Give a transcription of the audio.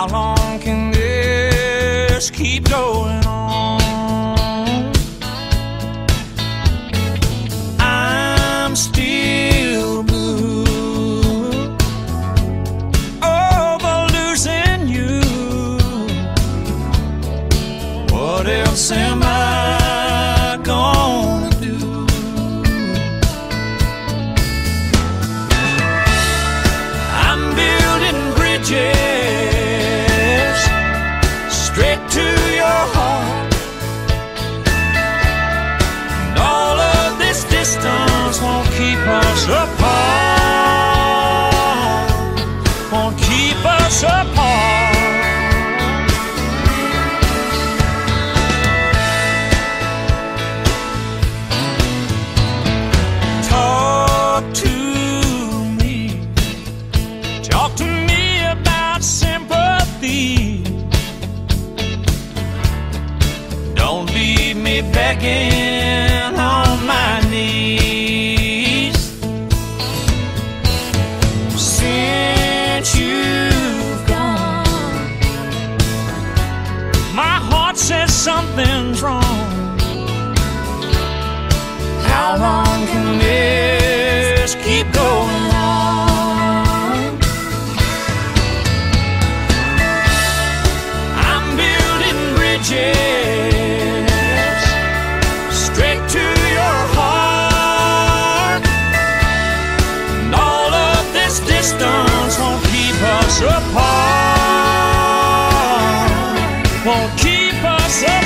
How long can this keep going on? I'm still blue over losing you. What else am I gonna do? I'm building bridges straight to your heart, and all of this distance won't keep us apart, won't keep us apart. Talk to me about sympathy. Don't leave me begging on my knees. Since you've gone, my heart says something's wrong. How long can this keep going on? I'm building bridges straight to your heart, and all of this distance won't keep us apart, won't keep us apart.